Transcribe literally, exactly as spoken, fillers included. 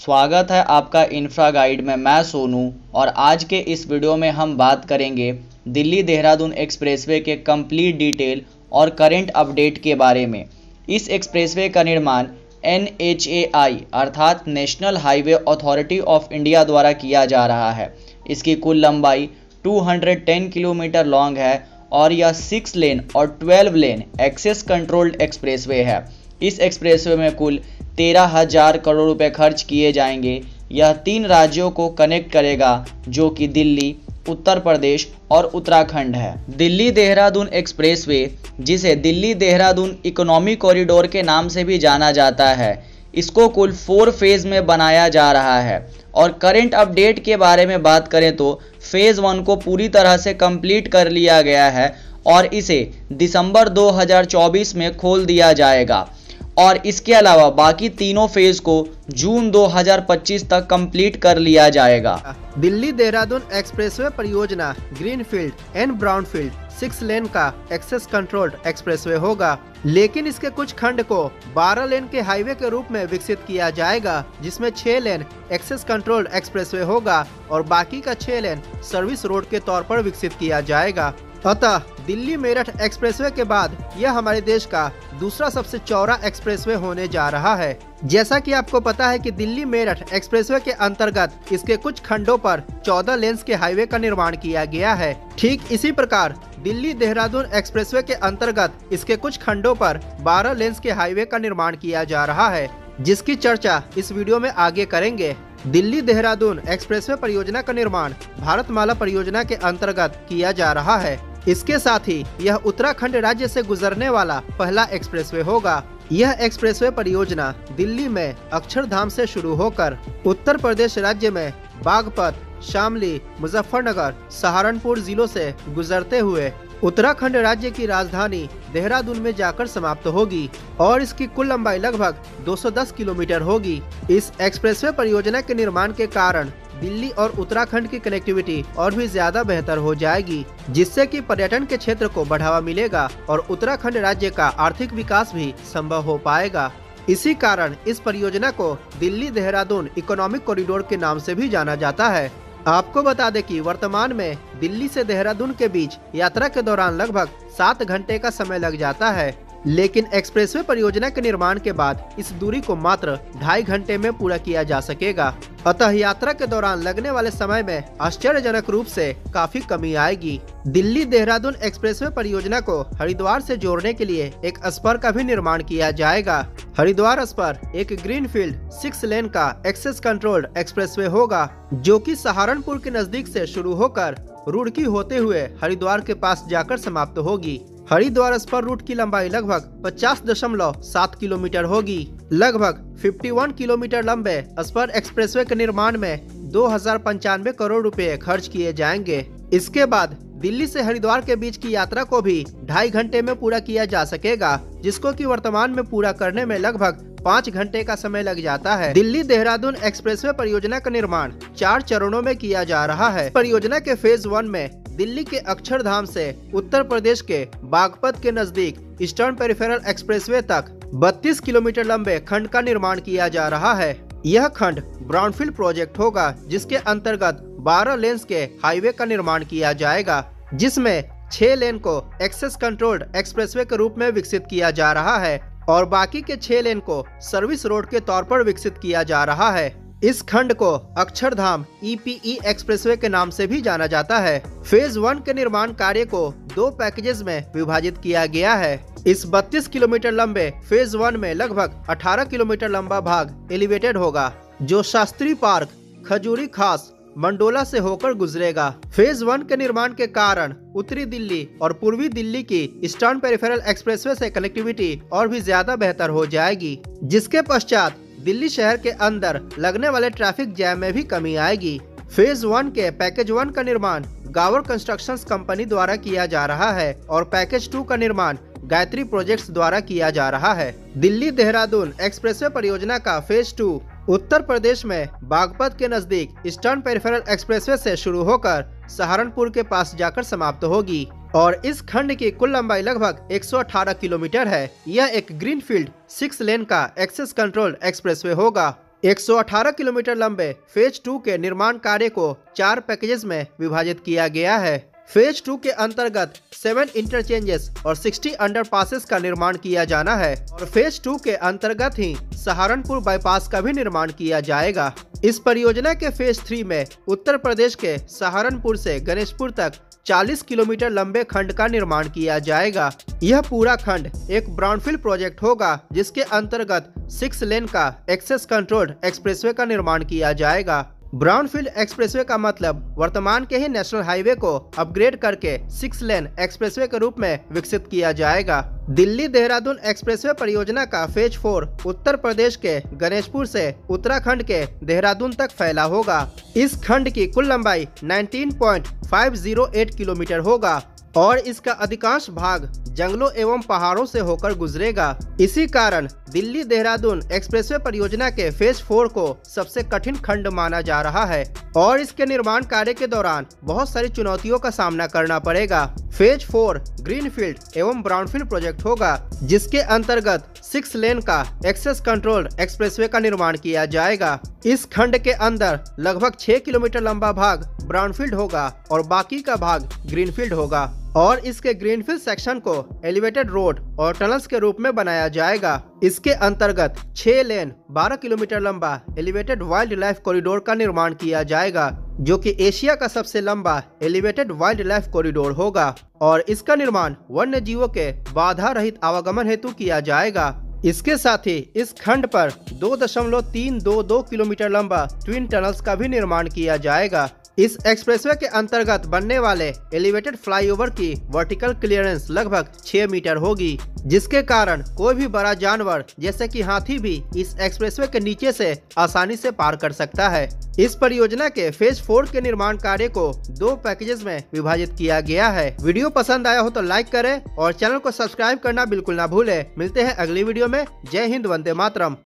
स्वागत है आपका इंफ्रा गाइड में। मैं सोनू और आज के इस वीडियो में हम बात करेंगे दिल्ली देहरादून एक्सप्रेसवे के कंप्लीट डिटेल और करंट अपडेट के बारे में। इस एक्सप्रेसवे का निर्माण एन एच ए आई अर्थात national highway authority of India द्वारा किया जा रहा है। इसकी कुल लंबाई दो सौ दस किलोमीटर लॉन्ग है और यह सिक्स लेन और twelve lane access controlled expressway है। इस एक्सप्रेसवे में कुल तेरह हजार करोड़ रुपए खर्च किए जाएंगे। यह तीन राज्यों को कनेक्ट करेगा जो कि दिल्ली, उत्तर प्रदेश और उत्तराखंड है। दिल्ली देहरादून एक्सप्रेसवे, जिसे दिल्ली देहरादून इकोनॉमी कॉरिडोर के नाम से भी जाना जाता है, इसको कुल फोर फेज में बनाया जा रहा है। और करंट अपडेट के बारे में बात करें तो फेज़ वन को पूरी तरह से कंप्लीट कर लिया गया है और इसे दिसंबर दो हज़ार चौबीस में खोल दिया जाएगा। और इसके अलावा बाकी तीनों फेज को जून दो हज़ार पच्चीस तक कंप्लीट कर लिया जाएगा। दिल्ली देहरादून एक्सप्रेसवे परियोजना greenfield and brownfield six lane का एक्सेस कंट्रोल्ड एक्सप्रेसवे होगा, लेकिन इसके कुछ खंड को बारह लेन के हाईवे के रूप में विकसित किया जाएगा, जिसमें छह लेन एक्सेस कंट्रोल्ड एक्सप्रेसवे होगा और बाकी का छह लेन सर्विस रोड के तौर पर विकसित किया जाएगा। अतः दिल्ली मेरठ एक्सप्रेसवे के बाद यह हमारे देश का दूसरा सबसे चौड़ा एक्सप्रेसवे होने जा रहा है। जैसा कि आपको पता है कि दिल्ली मेरठ एक्सप्रेसवे के अंतर्गत इसके कुछ खंडों पर चौदह लेन्स के हाईवे का निर्माण किया गया है। ठीक इसी प्रकार दिल्ली देहरादून एक्सप्रेसवे के अंतर्गत इसके कुछ खंडों पर बारह लेन्स के हाईवे का निर्माण किया जा रहा है, जिसकी चर्चा इस वीडियो में आगे करेंगे। दिल्ली देहरादून एक्सप्रेसवे परियोजना का निर्माण भारतमाला परियोजना के अंतर्गत किया जा रहा है। इसके साथ ही यह उत्तराखंड राज्य से गुजरने वाला पहला एक्सप्रेसवे होगा। यह एक्सप्रेसवे परियोजना दिल्ली में अक्षरधाम से शुरू होकर उत्तर प्रदेश राज्य में बागपत, शामली, मुजफ्फरनगर, सहारनपुर जिलों से गुजरते हुए उत्तराखंड राज्य की राजधानी देहरादून में जाकर समाप्त होगी और इसकी कुल लंबाई लगभग दो सौ दस किलोमीटर होगी। इस एक्सप्रेसवे परियोजना के निर्माण के कारण दिल्ली और उत्तराखंड की कनेक्टिविटी और भी ज्यादा बेहतर हो जाएगी, जिससे कि पर्यटन के क्षेत्र को बढ़ावा मिलेगा और उत्तराखंड राज्य का आर्थिक विकास भी संभव हो पाएगा। इसी कारण इस परियोजना को दिल्ली देहरादून इकोनॉमिक कॉरिडोर के नाम से भी जाना जाता है। आपको बता दें कि वर्तमान में दिल्ली से देहरादून के बीच यात्रा के दौरान लगभग सात घंटे का समय लग जाता है, लेकिन एक्सप्रेसवे परियोजना के निर्माण के बाद इस दूरी को मात्र ढाई घंटे में पूरा किया जा सकेगा। अतः यात्रा के दौरान लगने वाले समय में आश्चर्यजनक रूप से काफी कमी आएगी। दिल्ली देहरादून एक्सप्रेसवे परियोजना को हरिद्वार से जोड़ने के लिए एक स्पर का भी निर्माण किया जाएगा। हरिद्वार स्पर एक ग्रीनफील्ड सिक्स लेन का एक्सेस कंट्रोल्ड एक्सप्रेसवे होगा, जो कि सहारनपुर के नजदीक से शुरू होकर रुड़की होते हुए हरिद्वार के पास जाकर समाप्त होगी। हरिद्वार स्पर रूट की लंबाई लगभग पचास दशमलव सात किलोमीटर होगी। लगभग इक्यावन किलोमीटर लंबे स्पर एक्सप्रेसवे के निर्माण में दो हजार पंचानवे करोड़ रुपए खर्च किए जाएंगे। इसके बाद दिल्ली से हरिद्वार के बीच की यात्रा को भी ढाई घंटे में पूरा किया जा सकेगा, जिसको कि वर्तमान में पूरा करने में लगभग पाँच घंटे का समय लग जाता है। दिल्ली देहरादून एक्सप्रेसवे परियोजना का निर्माण चार चरणों में किया जा रहा है। परियोजना के फेज वन में दिल्ली के अक्षरधाम से उत्तर प्रदेश के बागपत के नजदीक ईस्टर्न पेरिफेरल एक्सप्रेसवे तक बत्तीस किलोमीटर लंबे खंड का निर्माण किया जा रहा है। यह खंड ब्राउनफील्ड प्रोजेक्ट होगा, जिसके अंतर्गत बारह लेन्स के हाईवे का निर्माण किया जाएगा, जिसमें छह लेन को एक्सेस कंट्रोल्ड एक्सप्रेसवे के रूप में विकसित किया जा रहा है और बाकी के छह लेन को सर्विस रोड के तौर पर विकसित किया जा रहा है। इस खंड को Akshardham E P E expressway के नाम से भी जाना जाता है। फेज वन के निर्माण कार्य को दो पैकेजेस में विभाजित किया गया है। इस बत्तीस किलोमीटर लंबे फेज वन में लगभग अठारह किलोमीटर लंबा भाग एलिवेटेड होगा, जो शास्त्री पार्क, खजूरी खास, मंडोला से होकर गुजरेगा। फेज वन के निर्माण के कारण उत्तरी दिल्ली और पूर्वी दिल्ली की ईस्टर्न पेरिफेरल एक्सप्रेसवे से कनेक्टिविटी और भी ज्यादा बेहतर हो जाएगी, जिसके पश्चात दिल्ली शहर के अंदर लगने वाले ट्रैफिक जैम में भी कमी आएगी। फेज वन के पैकेज वन का निर्माण गावर कंस्ट्रक्शंस कंपनी द्वारा किया जा रहा है और पैकेज टू का निर्माण गायत्री प्रोजेक्ट्स द्वारा किया जा रहा है। दिल्ली देहरादून एक्सप्रेसवे परियोजना का फेज टू उत्तर प्रदेश में बागपत के नजदीक ईस्टर्न पेरिफेरल एक्सप्रेसवे से शुरू होकर सहारनपुर के पास जाकर समाप्त होगी और इस खंड की कुल लंबाई लगभग एक सौ अठारह किलोमीटर है। यह एक ग्रीनफील्ड सिक्स लेन का एक्सेस कंट्रोल एक्सप्रेसवे होगा एक सौ अठारह किलोमीटर लंबे फेज टू के निर्माण कार्य को चार पैकेजेस में विभाजित किया गया है। फेज टू के अंतर्गत सेवन इंटरचेंजेस और साठ अंडरपासेस का निर्माण किया जाना है और फेज टू के अंतर्गत ही सहारनपुर बाईपास का भी निर्माण किया जाएगा। इस परियोजना के फेज थ्री में उत्तर प्रदेश के सहारनपुर से गणेशपुर तक चालीस किलोमीटर लंबे खंड का निर्माण किया जाएगा। यह पूरा खंड एक ब्राउनफील्ड प्रोजेक्ट होगा जिसके अंतर्गत सिक्स लेन का एक्सेस कंट्रोल्ड एक्सप्रेसवे का निर्माण किया जाएगा। ब्राउनफील्ड एक्सप्रेसवे का मतलब वर्तमान के ही नेशनल हाईवे को अपग्रेड करके सिक्स लेन एक्सप्रेसवे के रूप में विकसित किया जाएगा। दिल्ली देहरादून एक्सप्रेसवे परियोजना का फेज फोर उत्तर प्रदेश के गणेशपुर से उत्तराखंड के देहरादून तक फैला होगा। इस खंड की कुल लंबाई उन्नीस पॉइंट पाँच सौ आठ किलोमीटर होगा और इसका अधिकांश भाग जंगलों एवं पहाड़ों से होकर गुजरेगा। इसी कारण दिल्ली देहरादून एक्सप्रेसवे परियोजना के फेज फोर को सबसे कठिन खंड माना जा रहा है और इसके निर्माण कार्य के दौरान बहुत सारी चुनौतियों का सामना करना पड़ेगा। फेज फोर ग्रीनफील्ड एवं ब्राउनफील्ड प्रोजेक्ट होगा जिसके अंतर्गत सिक्स लेन का एक्सेस कंट्रोल्ड एक्सप्रेसवे का निर्माण किया जाएगा। इस खंड के अंदर लगभग छह किलोमीटर लंबा भाग ब्राउनफील्ड होगा और बाकी का भाग ग्रीनफील्ड होगा और इसके ग्रीनफील्ड सेक्शन को एलिवेटेड रोड और टनल्स के रूप में बनाया जाएगा। इसके अंतर्गत छह लेन बारह किलोमीटर लंबा एलिवेटेड वाइल्ड लाइफ कॉरिडोर का निर्माण किया जाएगा जो कि एशिया का सबसे लंबा एलिवेटेड वाइल्ड लाइफ कॉरिडोर होगा और इसका निर्माण वन्य जीवों के बाधा रहित आवागमन हेतु किया जाएगा। इसके साथ ही इस खंड पर दो दशमलव तीन दो दो किलोमीटर लंबा ट्विन टनल्स का भी निर्माण किया जाएगा। इस एक्सप्रेसवे के अंतर्गत बनने वाले एलिवेटेड फ्लाईओवर की वर्टिकल क्लियरेंस लगभग छह मीटर होगी जिसके कारण कोई भी बड़ा जानवर जैसे कि हाथी भी इस एक्सप्रेसवे के नीचे से आसानी से पार कर सकता है। इस परियोजना के फेज फोर के निर्माण कार्य को दो पैकेजेस में विभाजित किया गया है। वीडियो पसंद आया हो तो लाइक करें और चैनल को सब्सक्राइब करना बिल्कुल ना भूलें। मिलते हैं अगली वीडियो में। जय हिंद, वंदे मातरम।